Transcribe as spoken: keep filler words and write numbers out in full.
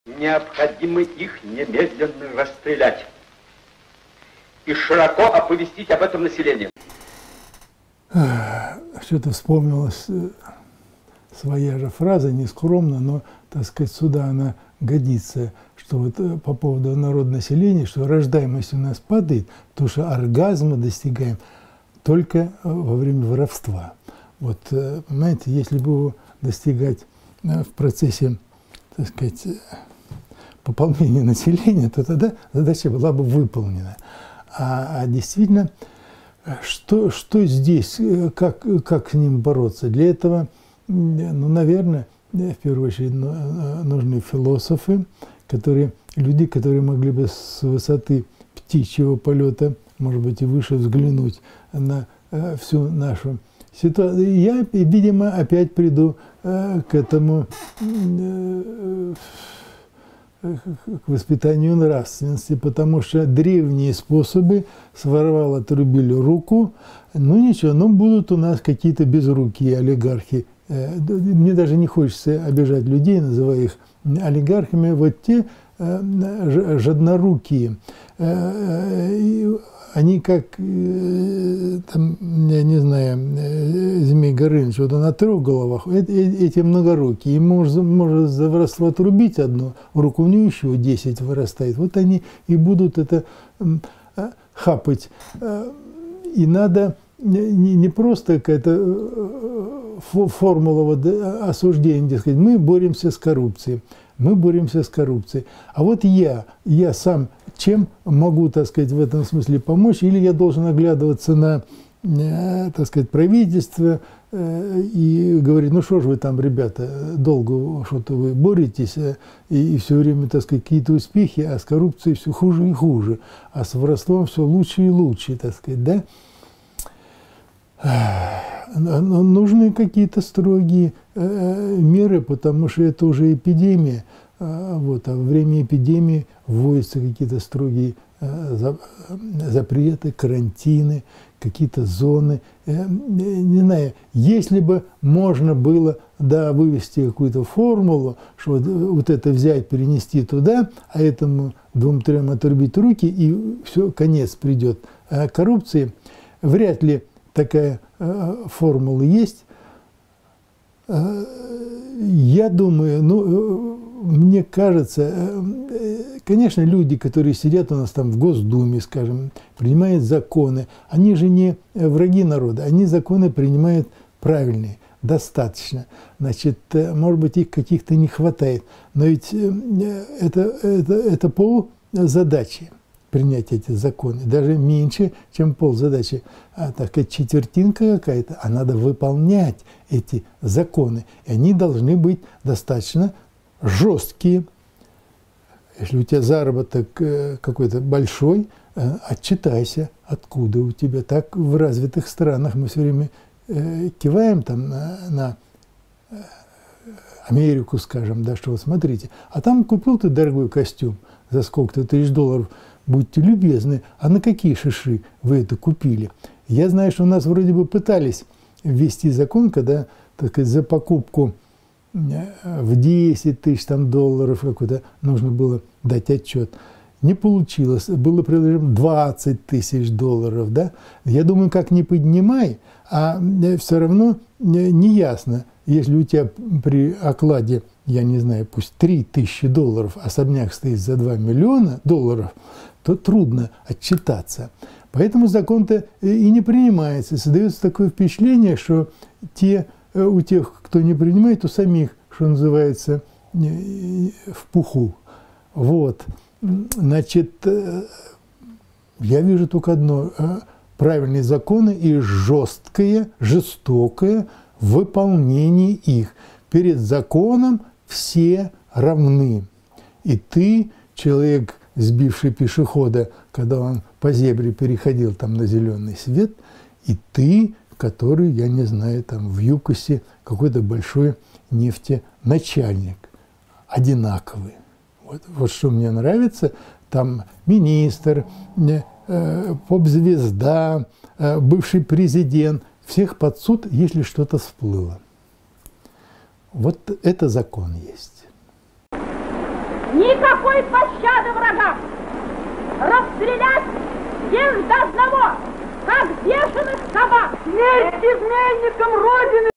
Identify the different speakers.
Speaker 1: Необходимо их немедленно расстрелять и широко оповестить об этом население.
Speaker 2: Что-то вспомнилась своя же фраза, не скромно, но, так сказать, сюда она годится, что вот по поводу народонаселения, что рождаемость у нас падает, потому что оргазма достигаем только во время воровства. Вот, понимаете, если бы его достигать в процессе, так сказать, пополнения населения, то тогда задача была бы выполнена. А, а действительно, что, что здесь, как, как с ним бороться? Для этого, ну, наверное, в первую очередь нужны философы, которые, люди, которые могли бы с высоты птичьего полета, может быть, и выше взглянуть на всю нашу ситуацию. Я, видимо, опять приду к этому, к воспитанию нравственности, потому что древние способы своровал, отрубили руку, ну ничего, но будут у нас какие-то безрукие олигархи. Мне даже не хочется обижать людей, называя их олигархами, вот те жаднорукие. Они как, там, я не знаю, Змей Горыныч, вот он на трех головах, эти многорукие, ему может, может за воровство отрубить одну руку, у него еще десять вырастает. Вот они и будут это хапать. И надо не, не просто какая-то формула вот осуждения, дескать, мы боремся с коррупцией. Мы боремся с коррупцией. А вот я, я сам чем могу, так сказать, в этом смысле помочь? Или я должен оглядываться на, так сказать, правительство и говорить, ну что ж вы там, ребята, долго что-то вы боретесь, и, и все время, так сказать, какие-то успехи, а с коррупцией все хуже и хуже, а с воровством все лучше и лучше, так сказать, да? Нужны какие-то строгие меры, потому что это уже эпидемия. Вот, а во время эпидемии вводятся какие-то строгие запреты, карантины, какие-то зоны. Не знаю, если бы можно было, да, вывести какую-то формулу, что вот, вот это взять, перенести туда, а этому двум-трем отрубить руки, и все, конец придет. А коррупции вряд ли такая э, формула есть. Э, я думаю, ну, э, мне кажется, э, конечно, люди, которые сидят у нас там в Госдуме, скажем, принимают законы, они же не враги народа, они законы принимают правильные, достаточно. Значит, э, может быть, их каких-то не хватает, но ведь э, это, это, это пол задачи. Принять эти законы, даже меньше, чем ползадачи, а так сказать, четвертинка какая-то, а надо выполнять эти законы. И они должны быть достаточно жесткие. Если у тебя заработок какой-то большой, отчитайся, откуда у тебя. Так в развитых странах мы все время киваем там на, на Америку, скажем, да, что вот смотрите, а там купил ты дорогой костюм за сколько-то тысяч долларов, будьте любезны, а на какие шиши вы это купили? Я знаю, что у нас вроде бы пытались ввести закон, когда, так сказать, за покупку в десять тысяч там, долларов какой-то нужно было дать отчет. Не получилось, было предложено двадцать тысяч долларов, да? Я думаю, как ни поднимай, а все равно не ясно, если у тебя при окладе, я не знаю, пусть три тысячи долларов, особняк стоит за два миллиона долларов, то трудно отчитаться. Поэтому закон-то и не принимается. Создается такое впечатление, что те, у тех, кто не принимает, у самих, что называется, в пуху. Вот. Значит, я вижу только одно. Правильные законы и жесткое, жестокое выполнение их. Перед законом все равны. И ты, человек, сбивший пешехода, когда он по зебре переходил там на зеленый свет, и ты, который, я не знаю, там в ЮКОСе какой-то большой нефтеначальник, одинаковый. Вот, вот что мне нравится, там министр, э, поп-звезда, э, бывший президент, всех под суд, если что-то всплыло. Вот это закон есть.
Speaker 3: Никакой пощады врагам! Расстрелять всех до одного, как бешеных собак! Смерть изменникам Родины!